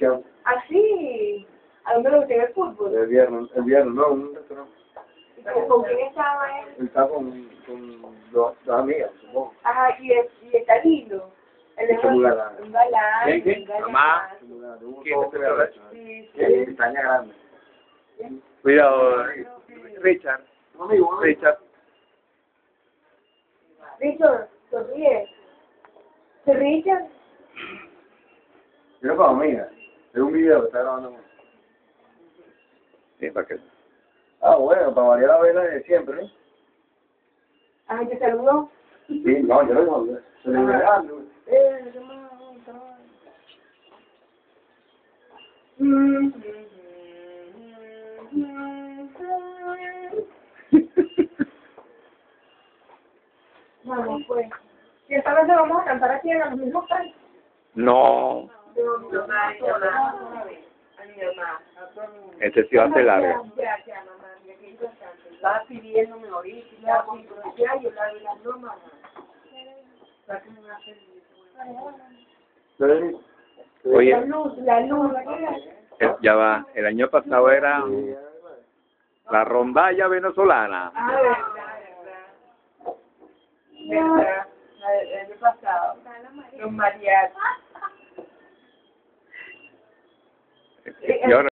Chao. Así. ¿A dónde lo gusta el fútbol? El viernes, no, en un restaurante. ¿Con quién estaba él? Él está con dos amigas, supongo. Ajá, y está lindo. Él es Un galán. un galán. ¿Quién? Un galán. Mamá. ¿Quién te habla? Sí, Que sí. pestaña grande. Cuidado, Richard. Richard. Richard, sonríe. ¿Se Richard? Yo como amiga. Es un video que está grabando. Sí, ¿para qué? Ah, bueno, para variar la vela de siempre, ¿no? Ajá, ¿te saludó? Sí, no, yo lo digo. Se le regalo. Vamos, pues. Y esta vez le vamos a cantar aquí en los mismos países. No, este sí va a ser largo. Ya, mamá, ya que importante. Estaba pidiéndome ahorita, ya, ya, yo la vi la broma. Oye, La luz. ya va, el año pasado era la rondalla venezolana. Ah, verdad. El año pasado. Los mariachis. Y ahora